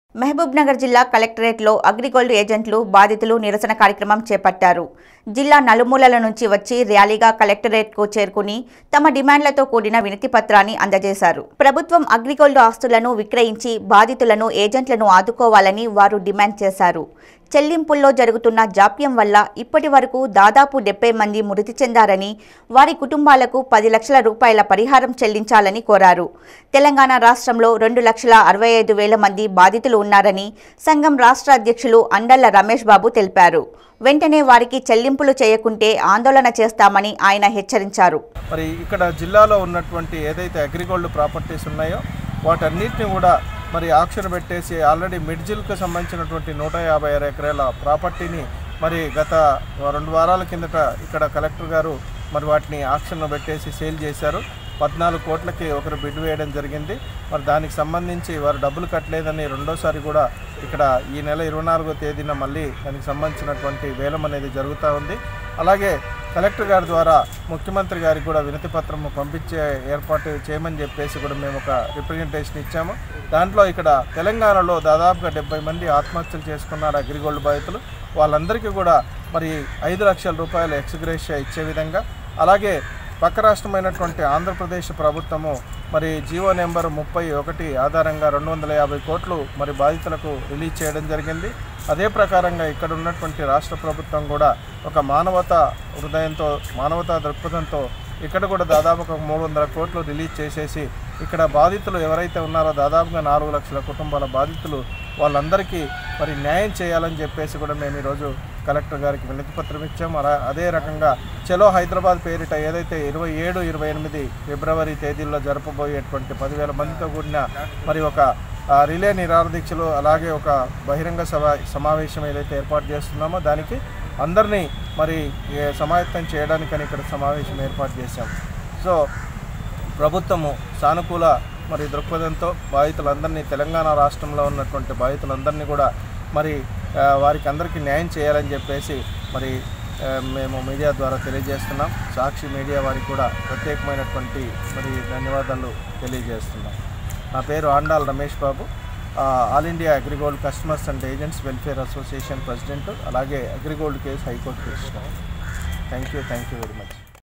మహబూబ్నగర్ జిల్లా కలెక్టరేట్లో అగ్రిగోల్డ్ ఏజెంట్లు బాధితులు నిరసన కార్యక్రమం చేపట్టారు. జిల్లా నలుమూలల నుంచి వచ్చి ర్యాలీగా కలెక్టరేట్కు చేరుకుని తమ డిమాండ్లతో కూడిన వినతిపత్రాన్ని అందజేశారు. ప్రభుత్వం అగ్రిగోల్డ్ ఆస్తులను విక్రయించి బాధితులను ఏజెంట్లను ఆదుకోవాలని వారు డిమాండ్ చేశారు. చెల్లింపుల్లో జరుగుతున్న జాప్యం వల్ల ఇప్పటి వరకు దాదాపు 70 మంది మృతి చెందారని, వారి కుటుంబాలకు 10 లక్షల రూపాయల పరిహారం చెల్లించాలని కోరారు. తెలంగాణ రాష్ట్రంలో 2,65,000 మంది బాధితులు ఉన్నారని సంఘం రాష్ట్ర అధ్యక్షులు అండళ్ల రమేష్ బాబు తెలిపారు. వెంటనే వారికి చెల్లింపులు చేయకుంటే ఆందోళన చేస్తామని ఆయన హెచ్చరించారు. మరి ఇక్కడ జిల్లాలో ఉన్నటువంటి ఏదైతే అగ్రిగోల్డ్ ప్రాపర్టీస్ ఉన్నాయో వాటన్నిటిని కూడా మరి ఆక్షన్ పెట్టేసి ఆల్రెడీ మిడ్జిల్కి సంబంధించినటువంటి 156 ఎకరాల ప్రాపర్టీని మరి గత 2 వారాల కిందట ఇక్కడ కలెక్టర్ గారు మరి వాటిని ఆక్షన్ పెట్టేసి సేల్ చేశారు. 14 కోట్లకి ఒకరు బిడ్ వేయడం జరిగింది. మరి దానికి సంబంధించి వారు డబ్బులు కట్టలేదని రెండోసారి కూడా ఇక్కడ ఈ నెల 24వ తేదీన మళ్ళీ దానికి సంబంధించినటువంటి వేలం అనేది జరుగుతూ ఉంది. అలాగే కలెక్టర్ గారి ద్వారా ముఖ్యమంత్రి గారికి కూడా వినతి పత్రం పంపించే ఏర్పాటు చేయమని చెప్పేసి కూడా మేము ఒక రిప్రజెంటేషన్ ఇచ్చాము. దాంట్లో ఇక్కడ తెలంగాణలో దాదాపుగా 70 మంది ఆత్మహత్యలు చేసుకున్నారు అగ్రిగోల్డ్ బాధితులు. వాళ్ళందరికీ కూడా మరి 5 లక్షల రూపాయలు ఎక్స్గ్రేషియా ఇచ్చే విధంగా, అలాగే పక్క రాష్ట్రమైనటువంటి ఆంధ్రప్రదేశ్ ప్రభుత్వము మరి జీవో నెంబర్ 31 ఆధారంగా 250 కోట్లు మరి బాధితులకు రిలీజ్ చేయడం జరిగింది. అదే ప్రకారంగా ఇక్కడ ఉన్నటువంటి రాష్ట్ర ప్రభుత్వం కూడా ఒక మానవతా హృదయంతో, మానవతా దృక్పథంతో ఇక్కడ కూడా దాదాపు 300 కోట్లు రిలీజ్ చేసేసి ఇక్కడ బాధితులు ఎవరైతే ఉన్నారో దాదాపుగా 4 లక్షల కుటుంబాల బాధితులు వాళ్ళందరికీ మరి న్యాయం చేయాలని చెప్పేసి కూడా మేము ఈరోజు కలెక్టర్ గారికి వినతి పత్రం ఇచ్చాము. అదే రకంగా చలో హైదరాబాద్ పేరిట ఏదైతే 27, 28 ఫిబ్రవరి తేదీల్లో జరపబోయేటువంటి 10,000 మందితో కూడిన మరి ఒక రిలే నిరాదీక్షలు, అలాగే ఒక బహిరంగ సమావేశం ఏదైతే ఏర్పాటు చేస్తున్నామో దానికి అందరినీ మరి సమాయత్తం చేయడానికని ఇక్కడ సమావేశం ఏర్పాటు చేశాము. సో ప్రభుత్వము సానుకూల మరి దృక్పథంతో బాధితులందరినీ, తెలంగాణ రాష్ట్రంలో ఉన్నటువంటి బాధితులందరినీ కూడా మరి వారికి అందరికీ న్యాయం చేయాలని చెప్పేసి మరి మేము మీడియా ద్వారా తెలియజేస్తున్నాం. సాక్షి మీడియా వారికి కూడా ప్రత్యేకమైనటువంటి మరి ధన్యవాదాలు తెలియజేస్తున్నాం. నా పేరు Andal Ramesh Babu, all India Agrigold customers and agents welfare association president, అలాగే Agrigold case high court case. Thank you very much.